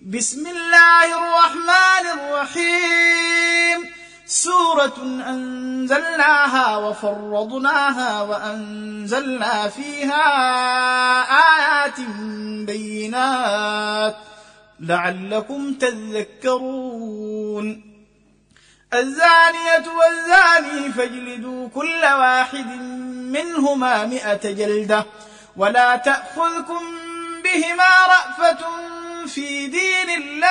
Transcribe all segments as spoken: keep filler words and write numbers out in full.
بسم الله الرحمن الرحيم. سورة أنزلناها وفرضناها وأنزلنا فيها آيات بينات لعلكم تذكرون. الزانية والزاني فاجلدوا كل واحد منهما مئة جلدة ولا تأخذكم بهما رأفة في دين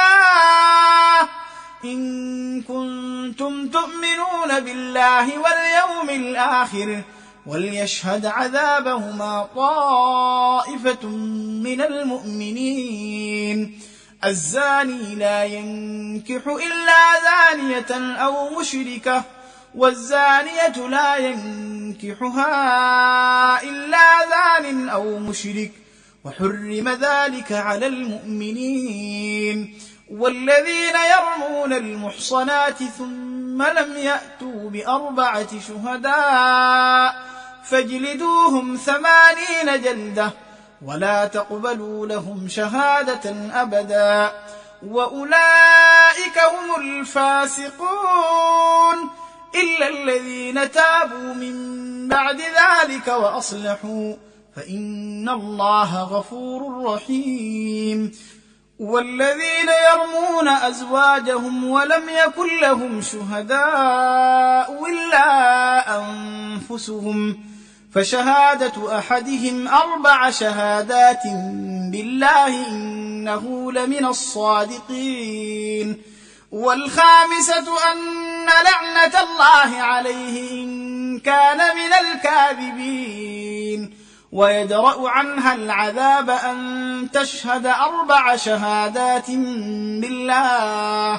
الله إن كنتم تؤمنون بالله واليوم الآخر وليشهد عذابهما طائفة من المؤمنين. الزاني لا ينكح إلا زانية أو مشركة والزانية لا ينكحها إلا زان أو مشرك وحرم ذلك على المؤمنين. والذين يرمون المحصنات ثم لم يأتوا بأربعة شهداء فاجلدوهم ثمانين جلدة ولا تقبلوا لهم شهادة أبدا وأولئك هم الفاسقون إلا الذين تابوا من بعد ذلك وأصلحوا فإن الله غفور رحيم. والذين يرمون أزواجهم ولم يكن لهم شهداء إلا أنفسهم فشهادة أحدهم أربع شهادات بالله إنه لمن الصادقين. والخامسة أن لعنة الله عليه إن كان من الكاذبين ويدرأ عنها العذاب أن تشهد أربع شهادات بالله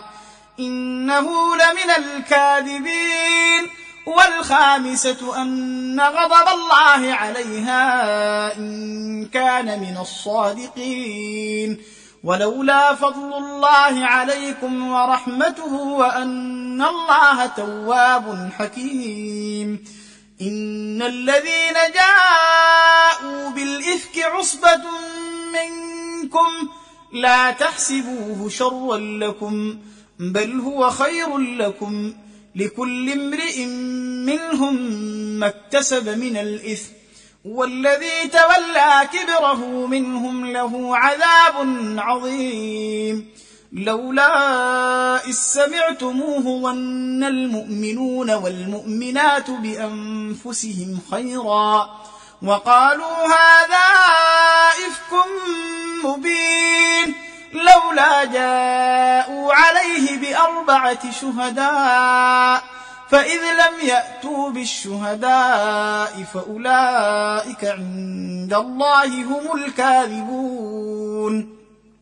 إنه لمن الكاذبين. والخامسة أن غضب الله عليها إن كان من الصادقين. ولولا فضل الله عليكم ورحمته وأن الله تواب حكيم. إن الذين جاءوا بالإفك عصبة منكم لا تحسبوه شرا لكم بل هو خير لكم لكل امرئ منهم ما اكتسب من الإثم والذي تولى كبره منهم له عذاب عظيم. لولا إذ سمعتموه ظن المؤمنون والمؤمنات بأنفسهم خيرا وقالوا هذا إفك مبين لولا جاءوا عليه بأربعة شهداء فإذ لم يأتوا بالشهداء فأولئك عند الله هم الكاذبون.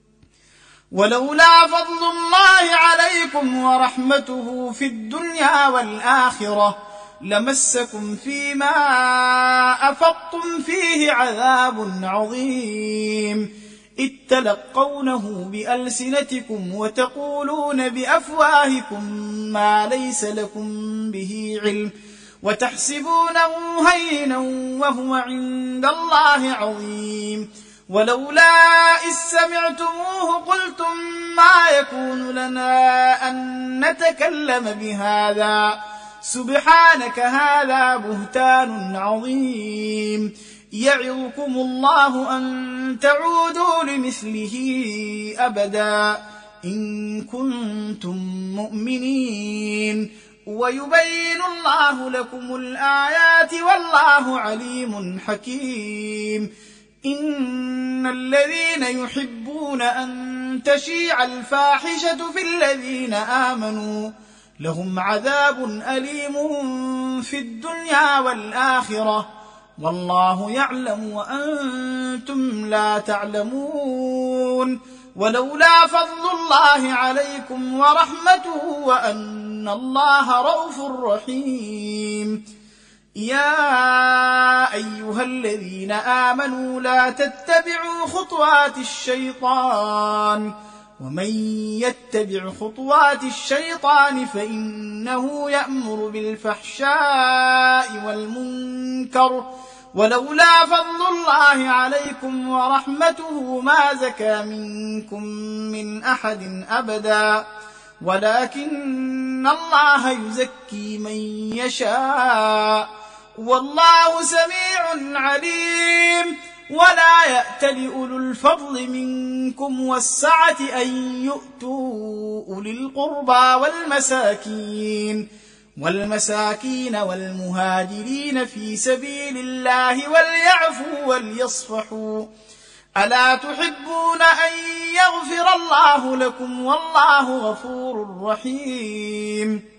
ولولا فضل الله عليكم ورحمته في الدنيا والآخرة لمسكم فيما أفضتم فيه عذاب عظيم إذ تلقونه بألسنتكم وتقولون بأفواهكم ما ليس لكم به علم وتحسبونه هينا وهو عند الله عظيم. ولولا إذ سمعتموه قلتم ما يكون لنا أن نتكلم بهذا سبحانك هذا بهتان عظيم. يعظكم الله أن تعودوا لمثله أبدا إن كنتم مؤمنين ويبين الله لكم الآيات والله عليم حكيم. إن الذين يحبون أن تشيع الفاحشة في الذين آمنوا لهم عذاب أليم في الدنيا والآخرة والله يعلم وأنتم لا تعلمون. ولولا فضل الله عليكم ورحمته وأن الله رءوف رحيم. يا أيها الذين آمنوا لا تتبعوا خطوات الشيطان ومن يتبع خطوات الشيطان فإنه يأمر بالفحشاء والمنكر ولولا فضل الله عليكم ورحمته ما زكى منكم من أحد أبدا ولكن الله يزكي من يشاء والله سميع عليم. ولا يأتل أولو الفضل منكم والسعة أن يؤتوا أولي القربى والمساكين والمساكين والمهاجرين في سبيل الله وليعفوا وليصفحوا ألا تحبون أن يغفر الله لكم والله غفور رحيم.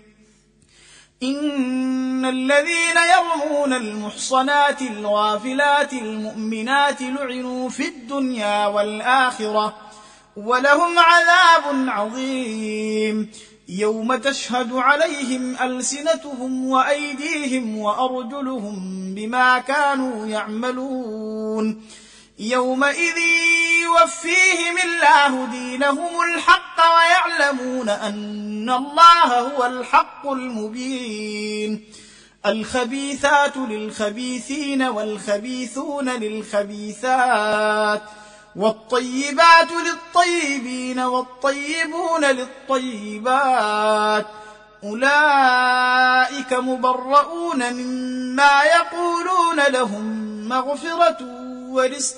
إن الذين يرمون المحصنات الغافلات المؤمنات لعنوا في الدنيا والآخرة ولهم عذاب عظيم يوم تشهد عليهم ألسنتهم وأيديهم وأرجلهم بما كانوا يعملون يومئذ يوفيهم الله دينهم الحق ويعلمون أن الله هو الحق المبين. الخبيثات للخبيثين والخبيثون للخبيثات والطيبات للطيبين والطيبون للطيبات أولئك مبرؤون مما يقولون لهم مغفرة ورزق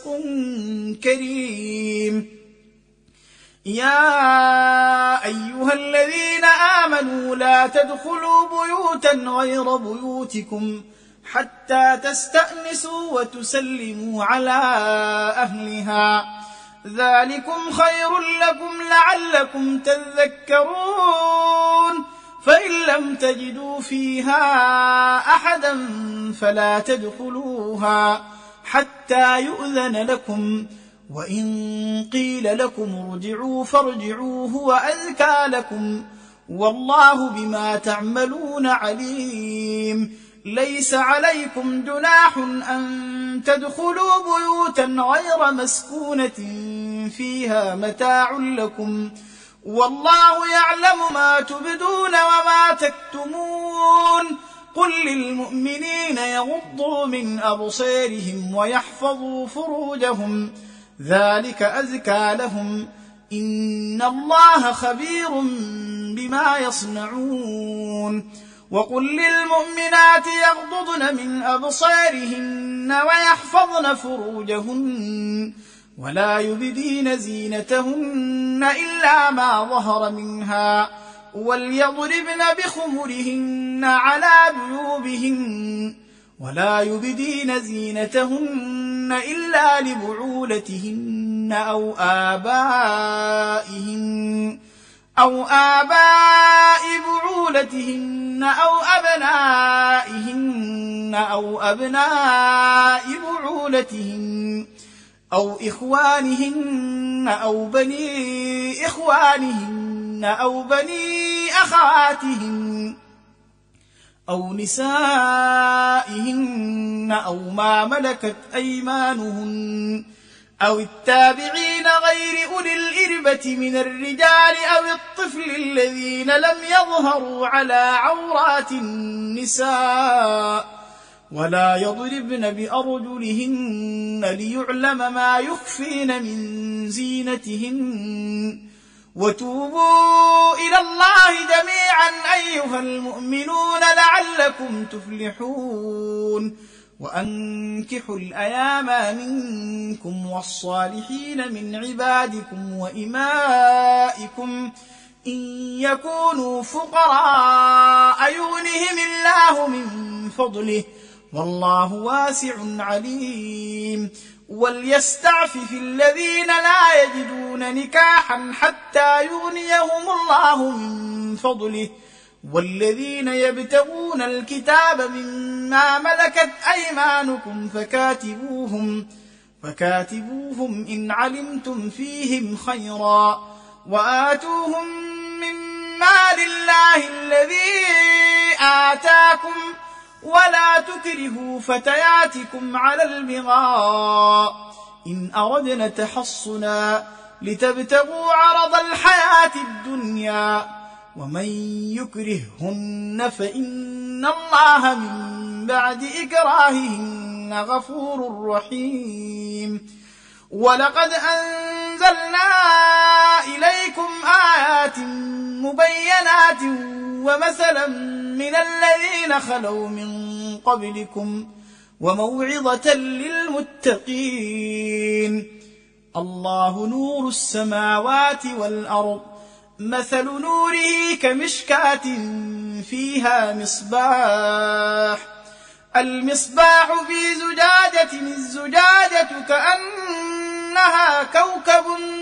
كريم. يا أيها الذين آمنوا لا تدخلوا بيوتا غير بيوتكم حتى تستأنسوا وتسلموا على أهلها ذلكم خير لكم لعلكم تذكرون. فإن لم تجدوا فيها أحدا فلا تدخلوها حتى يؤذن لكم وإن قيل لكم ارجعوا فارجعوا هو أزكى لكم والله بما تعملون عليم. ليس عليكم جناح أن تدخلوا بيوتا غير مسكونة فيها متاع لكم والله يعلم ما تبدون وما تكتمون. قل للمؤمنين يغضوا من أبصارهم ويحفظوا فروجهم ذلك أزكى لهم إن الله خبير بما يصنعون. وقل للمؤمنات يغضضن من أبصارهن ويحفظن فروجهن ولا يبدين زينتهن إلا ما ظهر منها وليضربن بخمرهن على جيوبهن ولا يبدين زينتهن إلا لبعولتهن أو آبائهن أو آباء بعولتهن أو أبنائهن أو أبناء بعولتهن أو إخوانهن أو بني إخوانهن أو بني أخواتهن أو نسائهن أو ما ملكت أيمانهن أو التابعين غير أولي الإربة من الرجال أو الطفل الذين لم يظهروا على عورات النساء ولا يضربن بأرجلهن ليعلم ما يخفين من زينتهن. وتوبوا إلى الله جميعا أيها المؤمنون لعلكم تفلحون. وأنكحوا الأيام منكم والصالحين من عبادكم وإمائكم إن يكونوا فقراء يغنهم الله من فضله والله واسع عليم. وليستعفف الذين لا يجدون نكاحا حتى يغنيهم الله من فضله والذين يبتغون الكتاب مما ملكت أيمانكم فكاتبوهم فكاتبوهم إن علمتم فيهم خيرا وآتوهم من مال الله الذي آتاكم ولا تكرهوا فتياتكم على البغاء إن أردنا تحصنا لتبتغوا عرض الحياة الدنيا ومن يكرههن فإن الله من بعد إكراههن غفور رحيم. ولقد أنزلنا إليكم آيات مبينات ومثلا من الذين خلوا من قبلكم وموعظة للمتقين. الله نور السماوات والأرض، مثل نوره كمشكاة فيها مصباح، المصباح في زجاجة، الزجاجة كأنها كوكب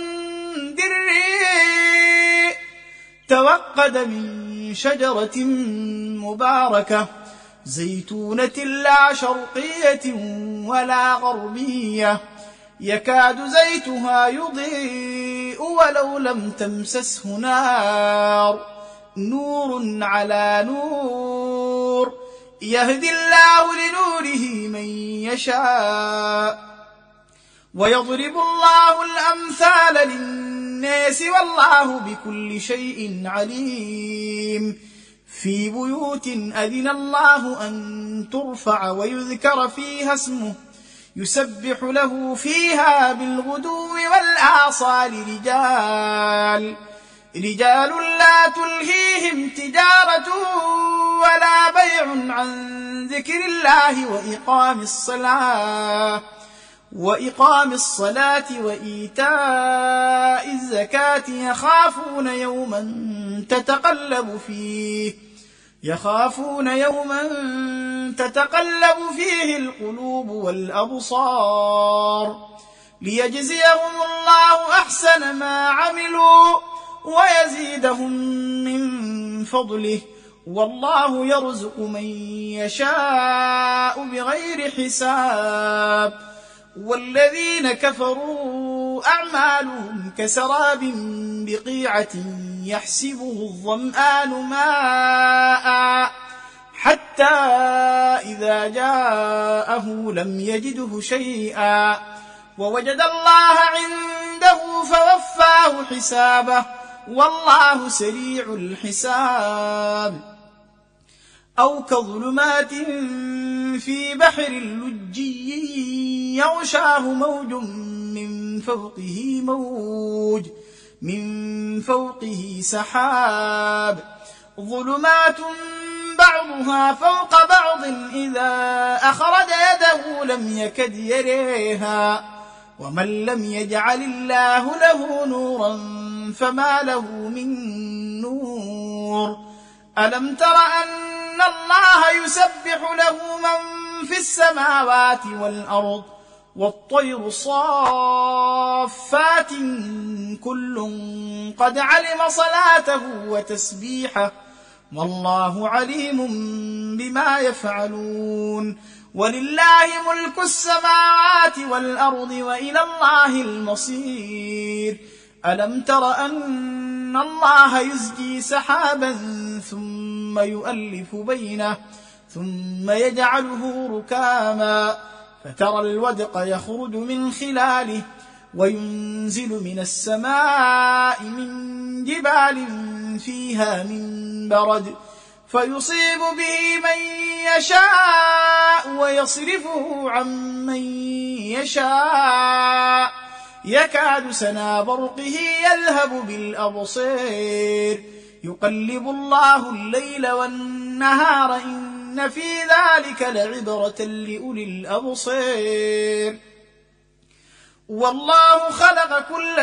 دري توقد من شجرة مباركة زيتونة لا شرقية ولا غربية، يكاد زيتها يضيء ولو لم تمسسه نار، نور على نور، يهدي الله لنوره من يشاء، ويضرب الله الأمثال للناس والله بكل شيء عليم. في بيوت أذن الله أن ترفع ويذكر فيها اسمه يسبح له فيها بالغدو والآصال رجال رجال لا تلهيهم تجارة ولا بيع عن ذكر الله وإقام الصلاة وإقام الصلاة وإيتاء الزكاة يخافون يوما تتقلب فيه يخافون يوما تتقلب فيه القلوب والأبصار، ليجزيهم الله أحسن ما عملوا ويزيدهم من فضله، والله يرزق من يشاء بغير حساب. والذين كفروا أعمالهم كسراب بقيعة يحسبه الظمآن ماء حتى إذا جاءه لم يجده شيئا ووجد الله عنده فوفاه حسابه والله سريع الحساب. أو كظلمات في بحر لجي يغشاه موج من فوقه موج من فوقه سحاب، ظلمات بعضها فوق بعض إذا أخرج يده لم يكد يريها، ومن لم يجعل الله له نورا فما له من نور. ألم تر أن الله يسبح له من في السماوات والأرض والطير صافات كل قد علم صلاته وتسبيحه والله عليم بما يفعلون. ولله ملك السماوات والأرض وإلى الله المصير. ألم تر أن الله يزجي سحابا ثم يؤلف بينه ثم يجعله ركاما فترى الودق يخرج من خلاله وينزل من السماء من جبال فيها من برد فيصيب به من يشاء ويصرفه عن من يشاء يكاد سنا برقه يذهب بالأبصير يقلب الله الليل والنهار إن في ذلك لعبرة لأولي الأبصير. والله خلق كل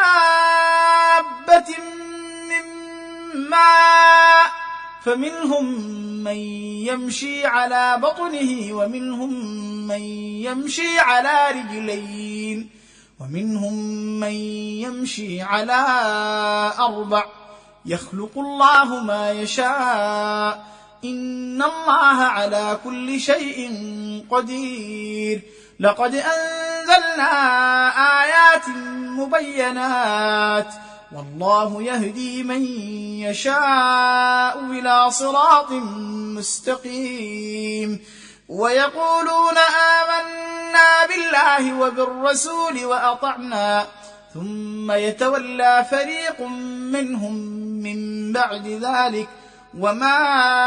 دابة من ماء فمنهم من يمشي على بطنه ومنهم من يمشي على رجلين ومنهم من يمشي على أربع يخلق الله ما يشاء إن الله على كل شيء قدير. لقد أنزلنا آيات مبينات والله يهدي من يشاء إلى صراط مستقيم. ويقولون آمنا بالله وبالرسول وأطعنا ثم يتولى فريق منهم من بعد ذلك وما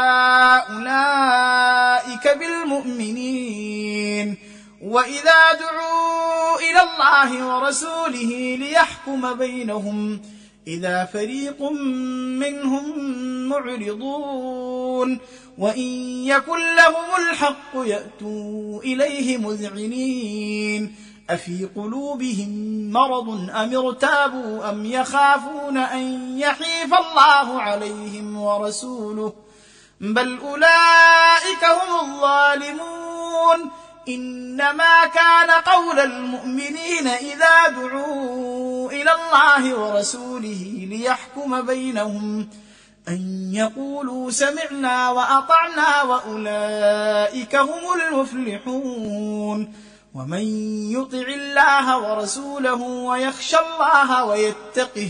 أولئك بالمؤمنين. وإذا دعوا إلى الله ورسوله ليحكم بينهم إذا فريق منهم معرضون وإن يكن لهم الحق يأتوا إليه مذعنين أفي قلوبهم مرض أم ارتابوا أم يخافون أن يحيف الله عليهم ورسوله بل أولئك هم الظالمون. إنما كان قول المؤمنين إذا دعوا إلى الله ورسوله ليحكم بينهم أن يقولوا سمعنا وأطعنا وأولئك هم المفلحون. ومن يطع الله ورسوله ويخشى الله ويتقه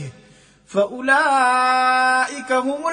فأولئك هم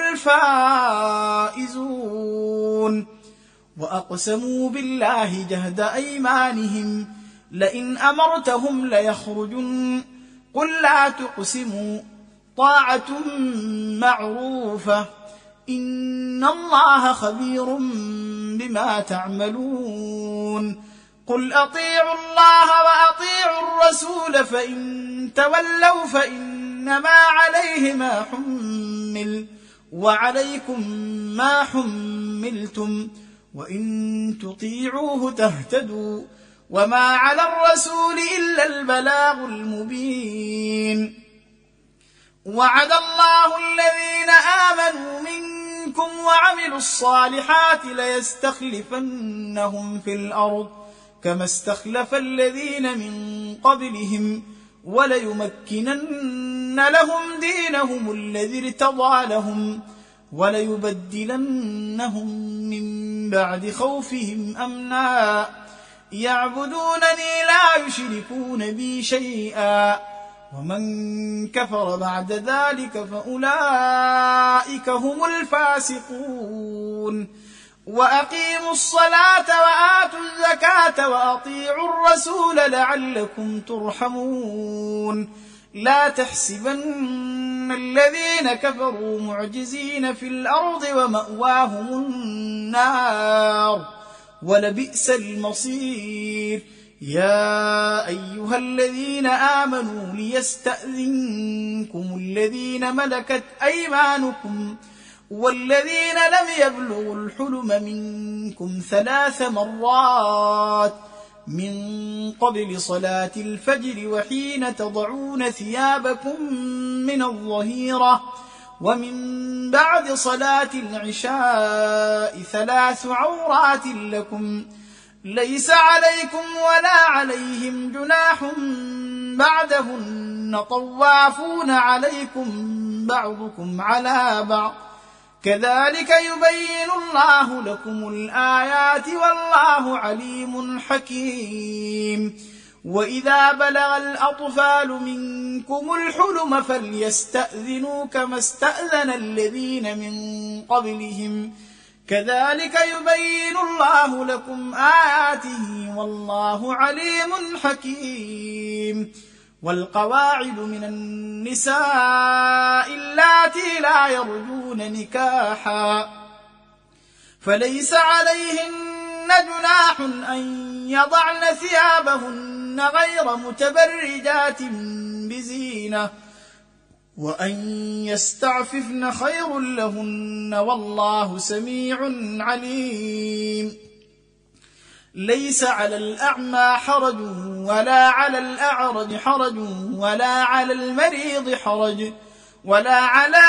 الفائزون. وأقسموا بالله جهد أيمانهم لئن أمرتهم ليخرجن قل لا تقسموا طاعة معروفة إن الله خبير بما تعملون. قل أطيعوا الله وأطيعوا الرسول فإن تولوا فإنما عليه ما حمل وعليكم ما حملتم وإن تطيعوه تهتدوا وما على الرسول إلا البلاغ المبين. وعد الله الذين آمنوا منكم وعملوا الصالحات ليستخلفنهم في الأرض كما استخلف الذين من قبلهم وليمكنن لهم دينهم الذي ارتضى لهم وليبدلنهم من بعد خوفهم أمنا يعبدونني لا يشركون بي شيئا ومن كفر بعد ذلك فأولئك هم الفاسقون. وأقيموا الصلاة وآتوا الزكاة وأطيعوا الرسول لعلكم ترحمون. لا تحسبن الذين كفروا معجزين في الأرض ومأواهم النار ولبئس المصير. يا أيها الذين آمنوا ليستأذنكم الذين ملكت أيمانكم والذين لم يبلغوا الحلم منكم ثلاث مرات من قبل صلاة الفجر وحين تضعون ثيابكم من الظهيرة ومن بعد صلاة العشاء ثلاث عورات لكم ليس عليكم ولا عليهم جناح بعدهن طوافون عليكم بعضكم على بعض كذلك يبين الله لكم الآيات والله عليم حكيم. وإذا بلغ الأطفال منكم الحلم فليستأذنوا كما استأذن الذين من قبلهم كذلك يبين الله لكم آياته والله عليم حكيم. والقواعد من النساء اللاتي لا يرجون نكاحا فليس عليهن جناح أن يضعن ثيابهن غير متبرجات بزينة وأن يستعففن خير لهن والله سميع عليم. ليس على الأعمى حرج ولا على الأعرج حرج ولا على المريض حرج ولا على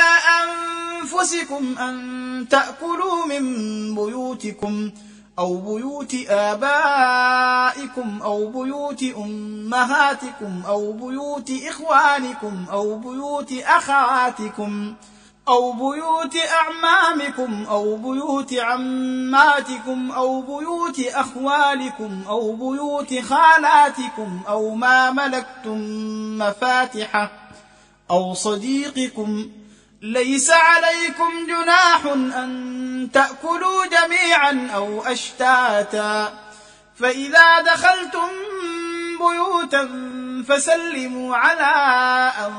أنفسكم أن تأكلوا من بيوتكم أو بيوت آبائكم أو بيوت أمهاتكم أو بيوت إخوانكم أو بيوت أخواتكم أو بيوت أعمامكم أو بيوت عماتكم أو بيوت أخوالكم أو بيوت خالاتكم أو ما ملكتم مفاتحه أو صديقكم. ليس عليكم جناح أن تأكلوا جميعا أو أشتاتا فإذا دخلتم بيوتا فسلموا على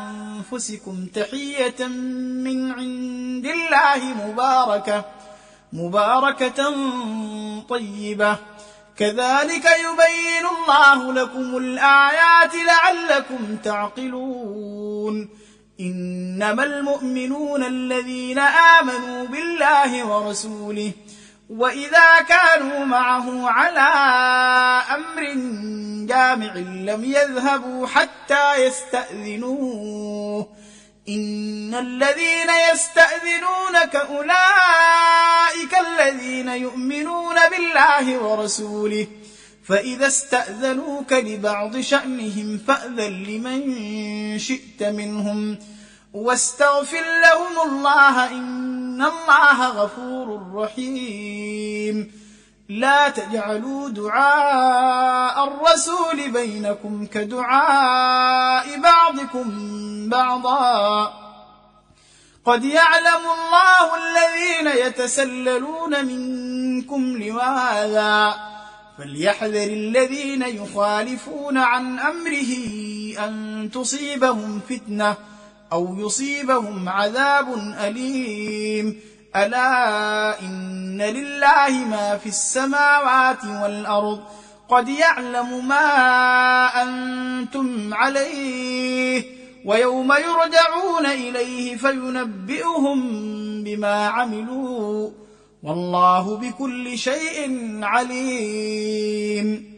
أنفسكم تحية من عند الله مباركة مباركة طيبة كذلك يبين الله لكم الآيات لعلكم تعقلون إنما المؤمنون الذين آمنوا بالله ورسوله وإذا كانوا معه على أمر جامع لم يذهبوا حتى يستأذنوه إن الذين يستأذنونك أولئك الذين يؤمنون بالله ورسوله فإذا استأذنوك لبعض شأنهم فأذن لمن شئت منهم واستغفر لهم الله إن الله غفور رحيم لا تجعلوا دعاء الرسول بينكم كدعاء بعضكم بعضا قد يعلم الله الذين يتسللون منكم لواذا فليحذر الذين يخالفون عن أمره أن تصيبهم فتنة أو يصيبهم عذاب أليم ألا إن لله ما في السماوات والأرض قد يعلم ما أنتم عليه ويوم يرجعون إليه فينبئهم بما عملوا والله بكل شيء عليم